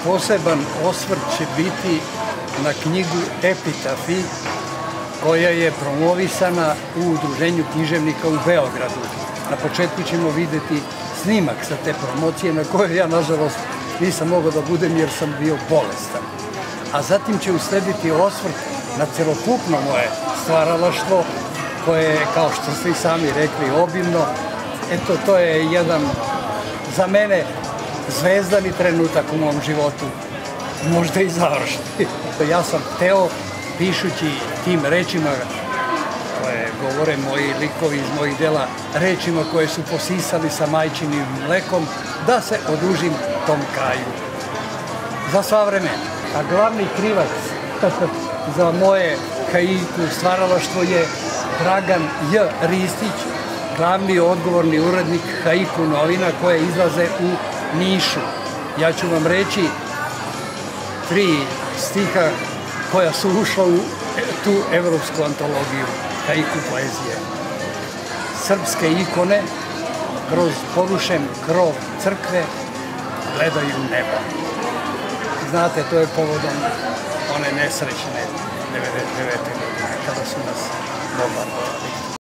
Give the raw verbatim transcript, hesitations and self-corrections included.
poseban osvrt će biti na knjigu Epitafi, koja je promovisana u Udruženju književnika u Beogradu. Na početku ćemo videti snimak sa te promocije na kojoj ja, nažalost, nisam mogao da budem jer sam bio bolestan. A zatim će uslediti osvrt na celokupno moje stvaralaštvo, koje je, kao što ste i sami rekli, obimno. Eto, to je jedan, za mene, zvezdani trenutak u mom životu, možda i završni. Ja sam hteo, pišući tim rečima koje govore moji likovi iz mojih dela, rečima koje su posisali sa majčinim mlekom, da se odužim tom kraju. Za sva vremena. A glavni krivac za moje haiku stvaralaštvo je Dragan J. Ristić, glavni odgovorni urednik haiku novina koje izlaze u Nišu. Ja ću vam reći tri stiha koja su ušla u tu evropsku antologiju haiku poezije. Srpske ikone kroz porušen krov crkve gledaju nebo. Znate, to je povodom one nesrećne devedeset devete godine kada su nas bombardovali.